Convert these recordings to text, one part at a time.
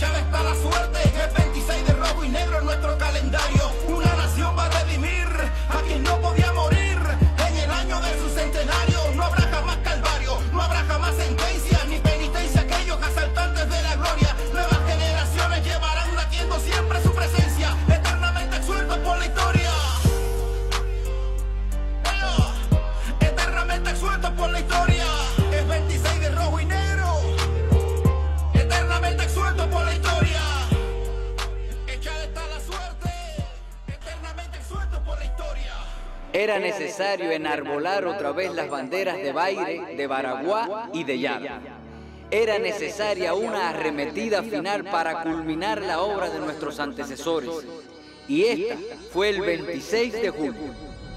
echada está la suerte. El 26 de rojo y negro en nuestro calendario. Una nación va a redimir a quien no podía morir en el año de su centenario. No habrá jamás calvario, no habrá jamás sentencia ni penitencia aquellos asaltantes de la gloria. Nuevas generaciones llevarán latiendo siempre su presencia, eternamente exultos por la historia. Eternamente exultos por la historia. El 26 de rojo y negro, eternamente exultos por la historia. Echada está la suerte, eternamente exultos por la historia. Era necesario enarbolar otra vez las banderas de Baire, de Baraguá y de Yara. Era necesaria una arremetida final para culminar la obra de nuestros antecesores. Y esta fue el 26 de julio.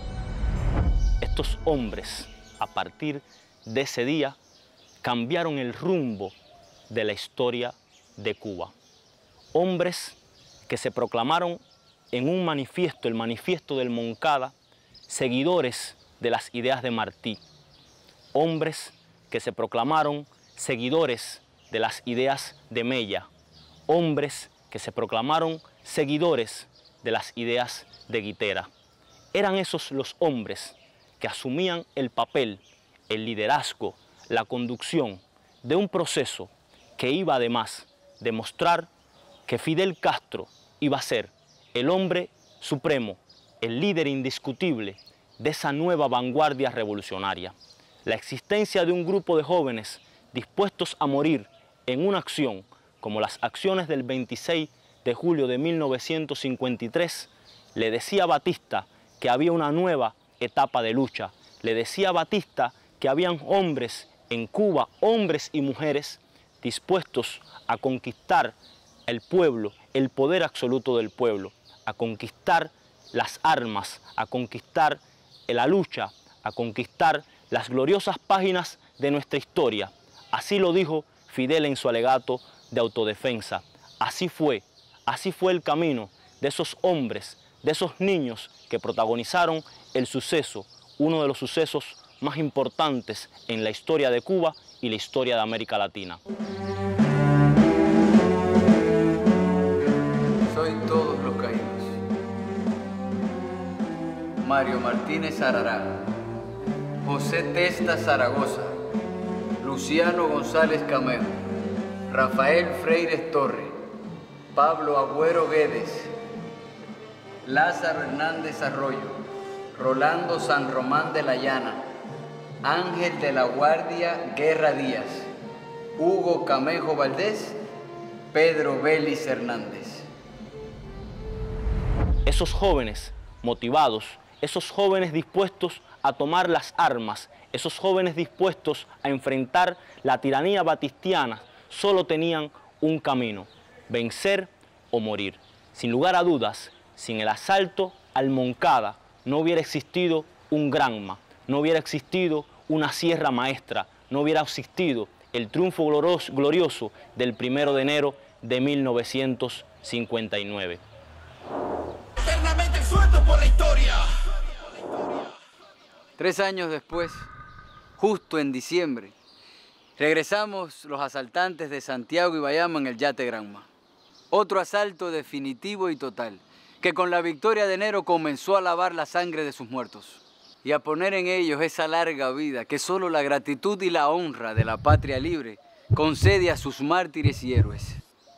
Estos hombres, a partir de ese día, cambiaron el rumbo de la historia de Cuba. Hombres que se proclamaron en un manifiesto, el manifiesto del Moncada, seguidores de las ideas de Martí. Hombres que se proclamaron seguidores de las ideas de Mella. Hombres que se proclamaron seguidores de las ideas de Guitera. Eran esos los hombres que asumían el papel, el liderazgo, la conducción de un proceso que iba además de mostrar que Fidel Castro iba a ser el hombre supremo, el líder indiscutible de esa nueva vanguardia revolucionaria. La existencia de un grupo de jóvenes dispuestos a morir en una acción como las acciones del 26 de julio de 1953, le decía a Batista que había una nueva etapa de lucha. Le decía a Batista que habían hombres en Cuba, hombres y mujeres dispuestos a conquistar el pueblo, el poder absoluto del pueblo, a conquistar las armas, a conquistar la lucha, a conquistar las gloriosas páginas de nuestra historia. Así lo dijo Fidel en su alegato de autodefensa. Así fue el camino de esos hombres, de esos niños que protagonizaron el suceso, uno de los sucesos más importantes en la historia de Cuba y la historia de América Latina. Soy todos los caídos. Mario Martínez Arará, José Testa Zaragoza, Luciano González Camejo, Rafael Freires Torre, Pablo Agüero Guedes, Lázaro Hernández Arroyo, Rolando San Román de la Llana, Ángel de la Guardia Guerra Díaz, Hugo Camejo Valdés, Pedro Vélez Hernández. Esos jóvenes motivados, esos jóvenes dispuestos a tomar las armas, esos jóvenes dispuestos a enfrentar la tiranía batistiana, solo tenían un camino: vencer o morir. Sin lugar a dudas, sin el asalto al Moncada no hubiera existido un Granma, no hubiera existido una Sierra Maestra, no hubiera existido el triunfo glorioso del 1 de enero de 1959. Eternamente exultos por la historia. 3 años después, justo en diciembre, regresamos los asaltantes de Santiago y Bayamo en el yate Granma. Otro asalto definitivo y total, que con la victoria de enero comenzó a lavar la sangre de sus muertos y a poner en ellos esa larga vida que solo la gratitud y la honra de la patria libre concede a sus mártires y héroes.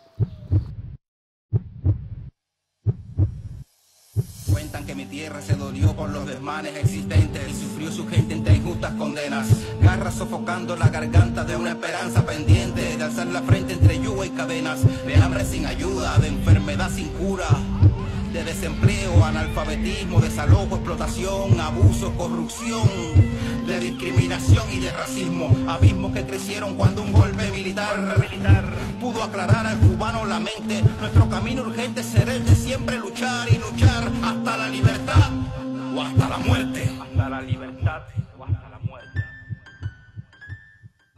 Cuentan que mi tierra se dolió por los desmanes existentes y sufrió su gente entre injustas condenas. Garras sofocando la garganta de una esperanza pendiente de alzar la frente entre yugo y cadenas. De hambre sin ayuda, de enfermedad sin cura, de desempleo, analfabetismo, desalojo, explotación, abuso, corrupción, de discriminación y de racismo. Abismos que crecieron cuando un golpe militar pudo aclarar al cubano la mente. Nuestro camino urgente será el de siempre luchar y luchar hasta la libertad o hasta la muerte. Hasta la libertad o hasta